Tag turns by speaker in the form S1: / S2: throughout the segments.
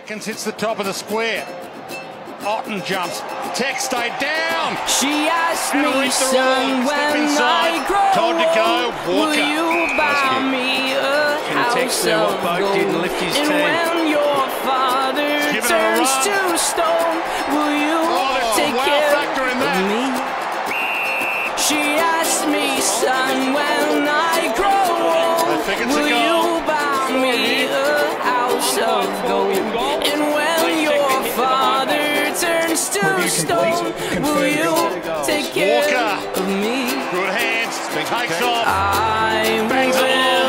S1: seconds, hits the top of the square. Otten jumps. Tech stayed down.
S2: She asked me, son, when I grow
S1: Told to go.
S2: will
S1: Walker.
S2: you buy me a house of gold? And when your father turns to stone, will you take care of me? She asked me, son, when I grow old, will you buy me a house of gold? And when your father turns to stone, will you take care of me?
S1: Good hands. Takes off.
S2: I will make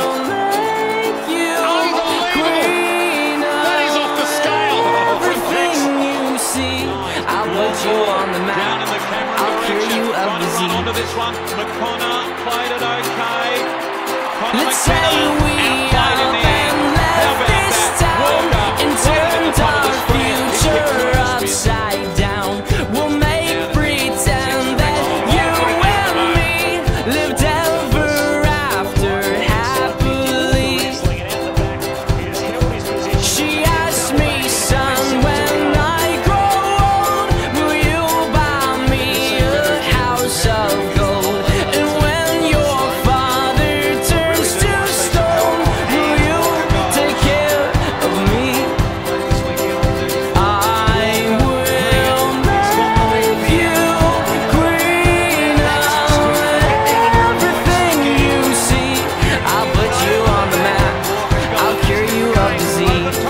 S2: you queen of everything you see. I'll put you on the map. I'll cure you of disease. Let's say we all then left this town and turned our future upside down. We'll make pretend that you and me lived ever after happily. She asked me, son, when I grow old, will you buy me a house of gold? And when your father turns to stone, will you take care of me? I will make you queen of everything you see. I'll put you on the map. I'll cure you of disease.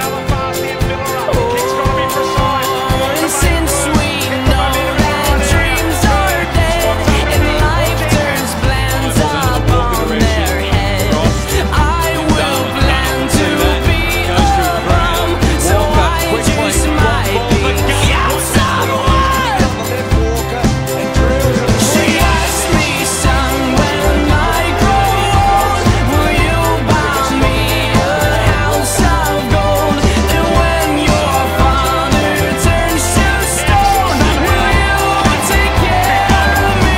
S2: And since we know that dreams are dead and life turns plans up on their head, I will plan to be a bum, so I just might be out someone. She asked me, son, when I grow old, will you buy me a house of gold? And when your father turns to stone, will you take care of me?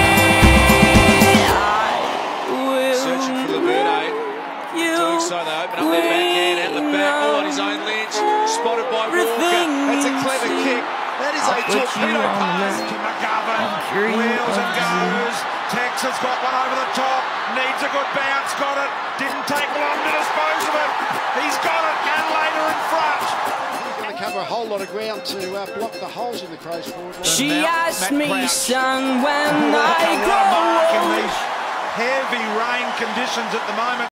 S3: Searching for the bird, doing so they open up their backhand at the back, all on his own lynch, spotted by Walker. That's a clever kick. That is a torpedo pass to McGovern. Wheels and goes. Texas got one over the top. Needs a good bounce. Got it. Didn't take long to dispose of it. He's got it. And later in front.
S4: Going to cover a whole lot of ground to block the holes in the Crows forward line.
S2: She asked me, son, when I grow
S3: Mark in
S2: old.
S3: these heavy rain conditions at the moment.